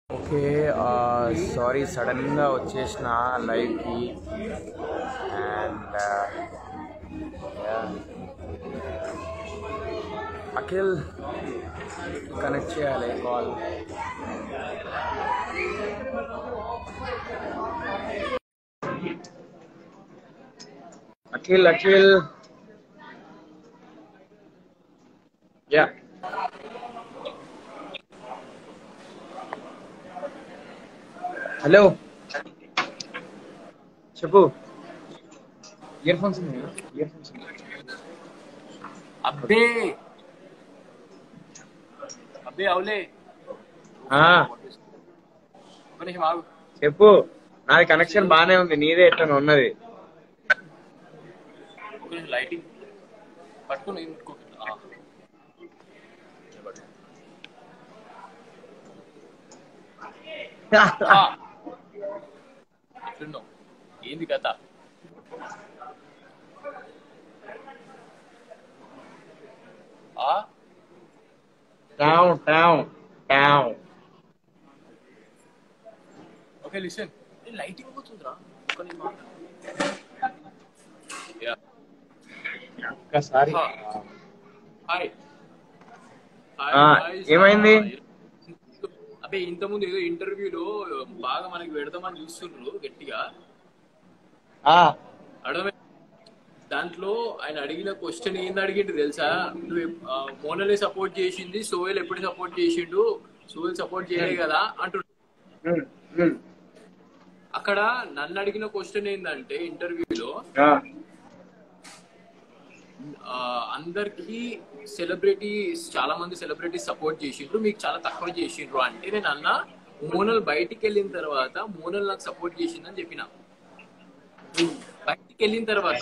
Okay. Sorry సడన్గా వచ్చేసిన లైవ్కి. అండ్ అఖిల్ కనెక్ట్ చేయాలి call. Akhil Akhil yeah hello చెప్పు. ఇయర్ ఫోన్స్ అబ్బే అబ్బే అవులే చెప్పు. నాది కనెక్షన్ బానే ఉంది, నీదే ఎట్లా ఉన్నది? లైటింగ్ పట్టుకుని ఎట్లున్నావు? ఏంది కథ? ఓకే లిసన్, లైటింగ్ పోతుందిరా ఒక్కసారి. హాయ్ ఏమైంది? అబ్బే ఇంతకుముందు ఏదో ఇంటర్వ్యూలో బాగా మనకి పెడదామని చూస్తుండ్రు గట్టిగా అడమే. దాంట్లో ఆయన అడిగిన క్వశ్చన్ ఏంది అడిగిండు తెలుసా? నువ్వు మోనలే సపోర్ట్ చేసింది, సోయల్ ఎప్పుడు సపోర్ట్ చేసిండు? సోయల్ సపోర్ట్ చేయలే కదా అంటుండు. అక్కడ నన్ను అడిగిన క్వశ్చన్ ఏంటంటే ఇంటర్వ్యూలో, అందరికి సెలబ్రిటీస్, చాలా మంది సెలబ్రిటీస్ సపోర్ట్ చేసిండ్రు, మీకు చాలా తక్కువ చేసిండ్రు అంటే నేను అన్న, మోనల్ బయటికి వెళ్ళిన తర్వాత మోనల్ నాకు సపోర్ట్ చేసిందని చెప్పిన. బయటికి వెళ్ళిన తర్వాత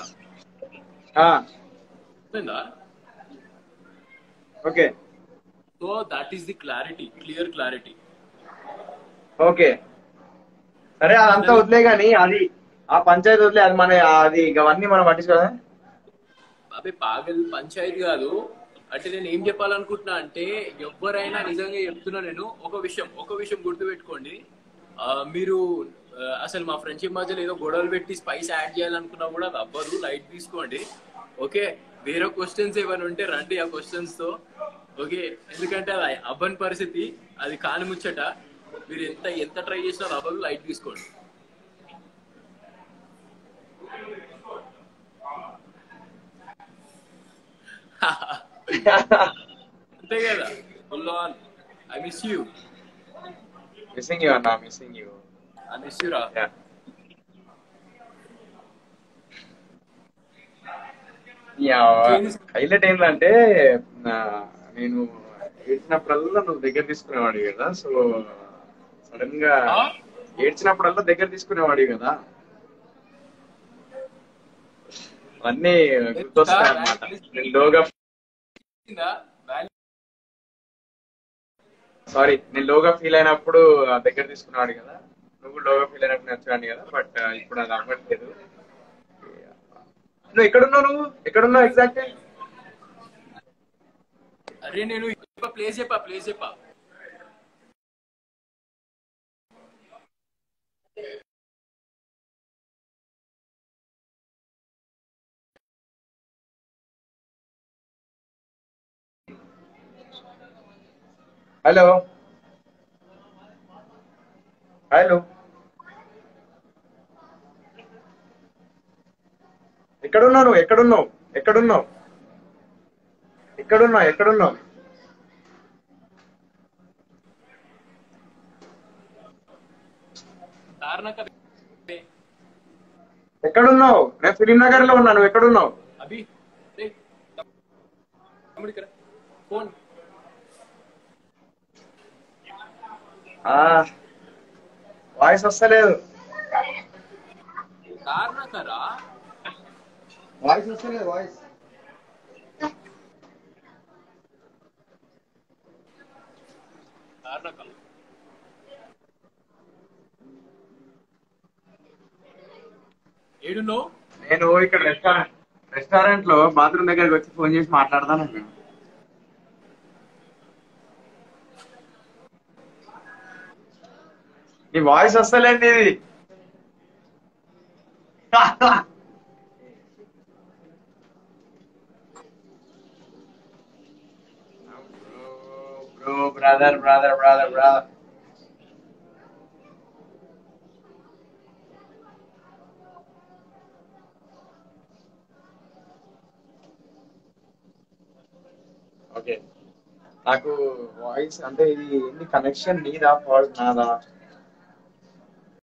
okay. So that is the clarity, clear clarity. Okay సరే, అదంతా వదిలే గానీ అది ఆ పంచాయతీ వదిలే. అది మన అది అవన్నీ మనం పట్టించుకోదా? అదే పాగల్ పంచాయతీ కాదు. అంటే నేను ఏం చెప్పాలనుకుంటున్నా అంటే, ఎవరైనా నిజంగా చెప్తున్నా నేను, ఒక విషయం గుర్తుపెట్టుకోండి. మీరు అసలు మా ఫ్రెండ్షిప్ మధ్యలో ఏదో గొడవలు పెట్టి స్పైస్ యాడ్ చేయాలనుకున్నా కూడా అది అవ్వదు, లైట్ తీసుకోండి. ఓకే, వేరే క్వశ్చన్స్ ఏమైనా ఉంటే రండి ఆ క్వశ్చన్స్ తో. ఓకే, ఎందుకంటే అది అవ్వని పరిస్థితి, అది కాని ముచ్చట. మీరు ఎంత ట్రై చేసినా అది అవ్వదు, లైట్ తీసుకోండి. అంతే కదా. Full on. I miss you. Missing you అన్నా, missing you. I miss you రా. హైలైట్ ఏంటంటే, నేను ఏడ్చినప్పుడల్లా నువ్వు దగ్గర తీసుకునేవాడివి కదా. సో సడన్ గా ఏడ్చినప్పుడల్లా దగ్గర తీసుకునేవాడివి కదా, అన్నీ గుర్తొస్తాయి అన్నమాట. నేను లోగా ఫీల్ అయినప్పుడు దగ్గర తీసుకునేవాడు కదా, నువ్వు లోగా ఫీల్ అయినప్పుడు నచ్చాను కదా. బట్ ఇప్పుడు అది అవ్వట్లేదు. నువ్వు ఎక్కడున్నావు ఎగ్జాక్ట్? అరే నేను ప్లేస్ చెప్పా. హలో ఎక్కడున్నావు? ఎక్కడున్నావు? నేను ఫిలిం నగర్ లో ఉన్నాను. ఎక్కడున్నావు? అభి ఫోన్ వాయిస్ వస్తలేదు. వాయిస్ వస్తలేదు. వాయిస్ ఏడున్నావు? నేను ఇక్కడ రెస్టారెంట్ లో బాత్రూమ్ దగ్గరికి వచ్చి ఫోన్ చేసి మాట్లాడతాను. నీ వాయిస్ వస్తలేండి ఇది. Bro brother brother brother brother. Okay, నాకు వాయిస్ అంటే ఇది ఏంటి కనెక్షన్ నీదా నాదా?